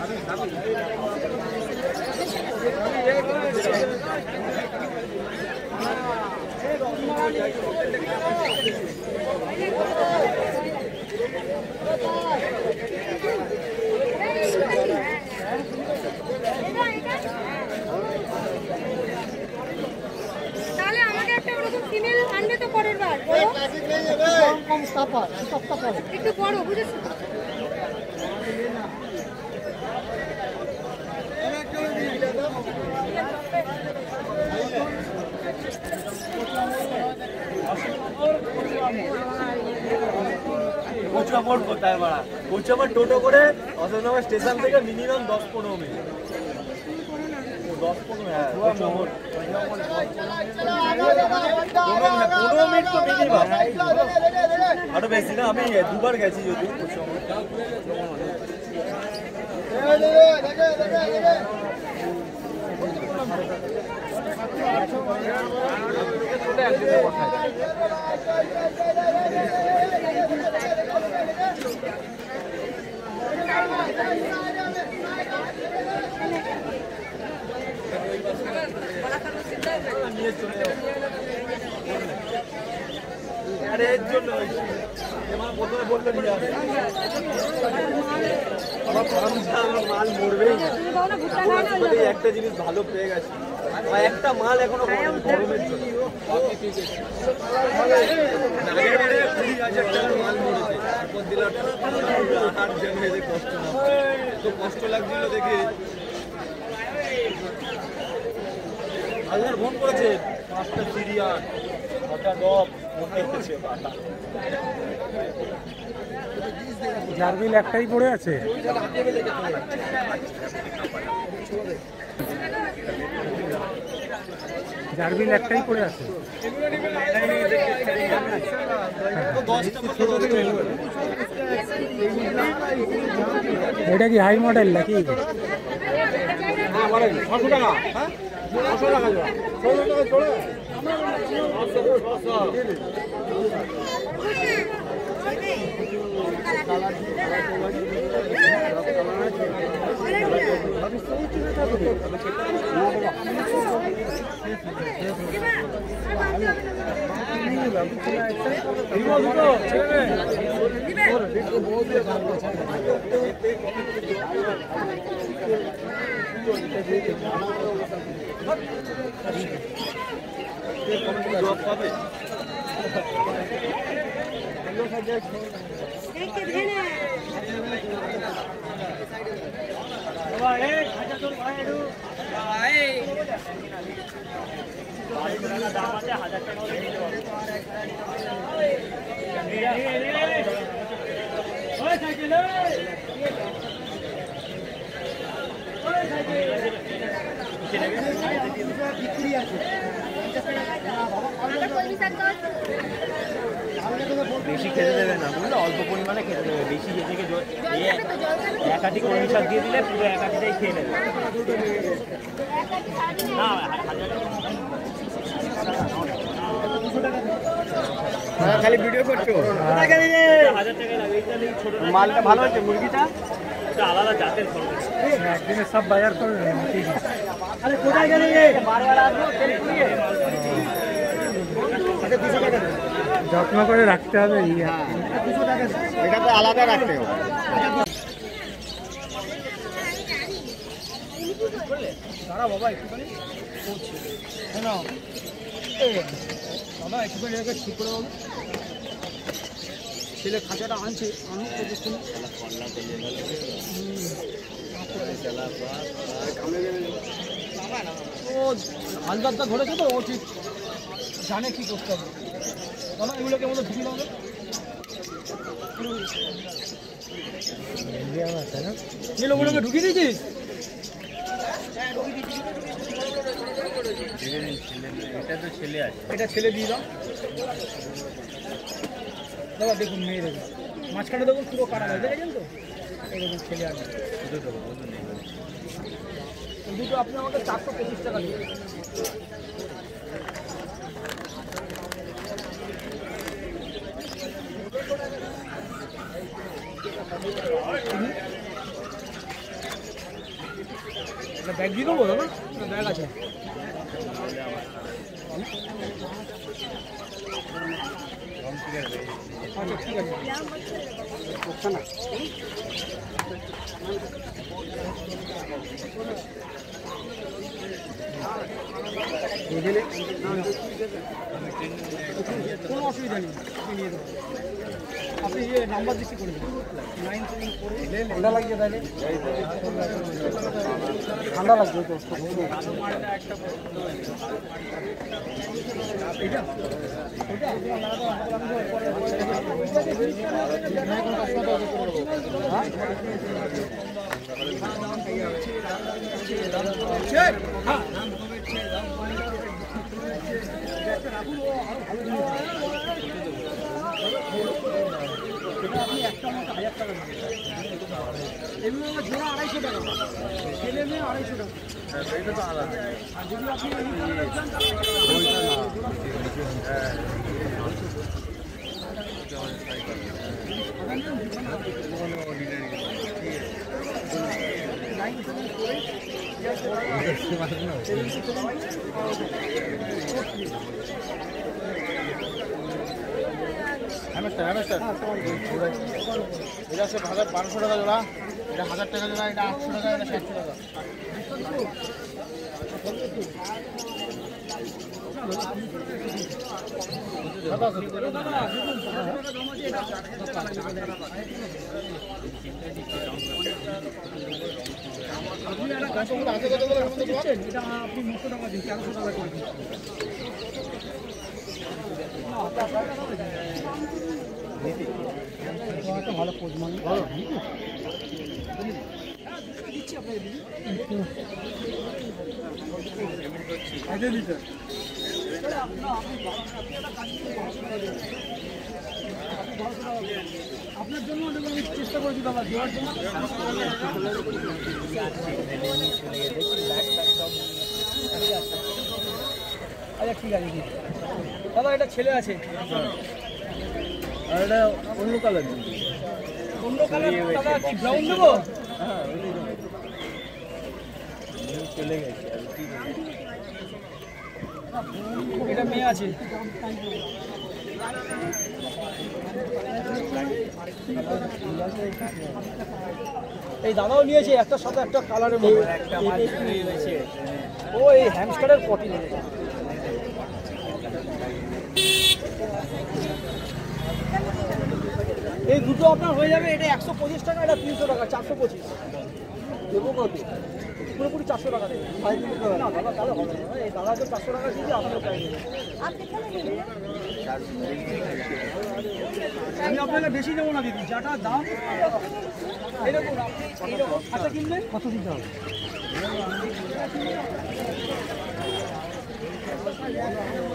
একটু বড় বুঝেছো কোচামোড় কোথায় মারা কোচামোড় টোটো করে অশোকনগর স্টেশন থেকে মিনিমাম 10-15 মিনিট 10-15 হ্যাঁ কোচামোড় 15 মিনিট তো মিনিমাম আরো বেশি না আমি দুবার গেছি যদি কোচামোড় আরে এর জন্য আমার প্রথমে বললো নিয়ে আসে আমার মাল মরবেই একটা জিনিস ভালো পেয়ে গেছে একটা মাল এখনো গরমের জন্য 20,000 টাকার মাল মরেছে তারপর দিলাম আর জন্য কষ্ট না তো কষ্ট লাগছিল দেখে হাজার ফোন করেছে 5টা সিরিয়াল 6টা ডব মনে হচ্ছে জারবিল একটাই পড়ে আছে জারবিল একটাই পড়ে আছে এটা কি হাই মডেল নাকি 600 টাকা হ্যাঁ 600 টাকা 600 টাকা চলে বেশি খেতে দেবে না বুঝলে অল্প পরিমাণে খেতে দেবে বেশি থেকে এক আটি কলমি শাক দিয়ে দিলে পুরো এক আটিটাই খেয়ে নেবে খালি ভিডিও করছো মালটা ভালো হচ্ছে মুরগিটা আলাদা জাতের একদিনে সব বাজার করে আরে কোথায় গেলে বারবার আসবো যত্ন করে রাখতে হবে এটা তো আলাদা রাখতে হবে দাঁড়া বাবা একটুখানি বাবা একটুখানি ঠিক করে বাবু ছেলে খাঁচাটা আনছে ও হালদারটা ধরেছে তো ও ঠিক জানে কি করতে হবে বাবা এগুলোকে মতো ঢুকিয়ে দাও এগুলোকে ঢুকিয়ে দিয়েছিস এটা তো ছেলে আছে এটা ছেলে দিয়ে দাও দাদা দেখুন মেয়ে দেখুন মাঝখানে দেখুন পুরো কাটা আছে দেখেছেন তো এই দেখুন ছেলে আছে দুটো আপনি আমাকে 425 টাকা দিন ব্যাগ দিয়ে দেবো দাদা, ব্যাগ আছে। আচ্ছা ঠিক আছে। কোনো অসুবিধা নেই, আপনি নিয়ে দেবেন। আপনি নাম্বার দিচ্ছি করে দেবেন 974 ঠান্ডা লাগছে তাহলে ঠান্ডা লাগবে তো একটা মতো 1000 টাকা এগুলো জোড়া 250 টাকা, ছেলে মেয়ে 250 টাকা। এটা তো আলাদা। আর যদি আপনি এটা আছে 1200 টাকা জোড়া, এটা 1000 টাকা জোড়া, এটা 800 টাকা, এটা 700 টাকা। এটা আপনি 900 টাকা দিন, 1300 টাকা করে দিন। ভালো পোজ মানে ভালো দিচ্ছি আপনাকে দিদি। আপনার জন্য আমি চেষ্টা করেছি দাদা দেওয়ার জন্য। আচ্ছা ঠিক আছে দাদা, এটা ছেলে আছে আর এটা অন্য কালার, অন্য কালার দাদা, কি ব্রাউন দেবো? চলে গেছে। এটা মেয়ে আছে। এই দাদাও নিয়েছে একটা সাথে একটা কালারের মধ্যে, ও এই হ্যামস্টারের পটি নিয়েছে। এই দুটো আপনার হয়ে যাবে, এটা 125 টাকা, এটা 300 টাকা, 425 দেবো কত? পুরোপুরি 400 টাকা দেবে না দাদা, তাহলে হবে না। এই দাদাকে 400 টাকা দিয়েছি, আপনার চাই আমি আপনাকে বেশি দেবো না দিদি, যাটা দাম এরকম। আপনি এইরকম খাতা কিনবেন কত দিতে হবে?